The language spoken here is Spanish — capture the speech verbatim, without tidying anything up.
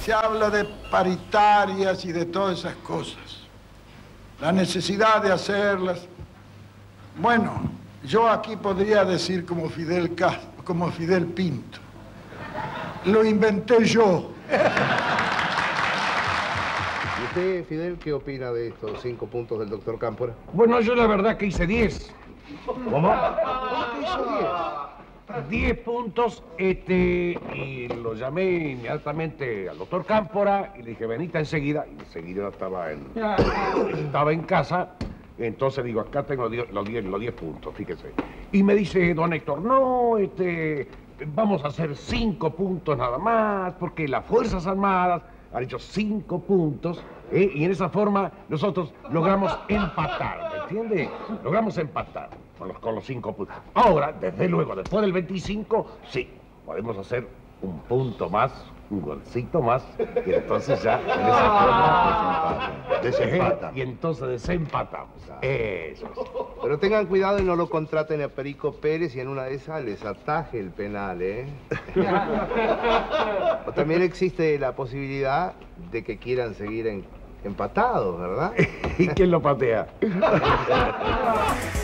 se habla de paritarias y de todas esas cosas. La necesidad de hacerlas. Bueno, yo aquí podría decir como Fidel Castro, como Fidel Pinto. Lo inventé yo. ¿Y usted, Fidel, qué opina de estos cinco puntos del doctor Cámpora? Bueno, yo la verdad que hice diez. ¿Cómo? ¿Cómo que hizo diez? Diez puntos, este, y lo llamé inmediatamente al doctor Cámpora y le dije, venite enseguida. Y enseguida estaba en, estaba en casa. Entonces digo, acá tengo los diez, los diez puntos, fíjese. Y me dice don Héctor, no, este, vamos a hacer cinco puntos nada más, porque las Fuerzas Armadas han hecho cinco puntos, ¿eh? Y en esa forma nosotros logramos empatar, ¿me entiende? Logramos empatar con los, con los cinco puntos. Ahora, desde luego, después del veinticinco, sí, podemos hacer un punto más, un golcito más, y entonces ya en esa forma desempata. Y entonces desempatamos. Eso. Pero tengan cuidado y no lo contraten a Perico Pérez y en una de esas les ataje el penal, ¿eh? O también existe la posibilidad de que quieran seguir en, empatados, ¿verdad? ¿Y quién lo patea?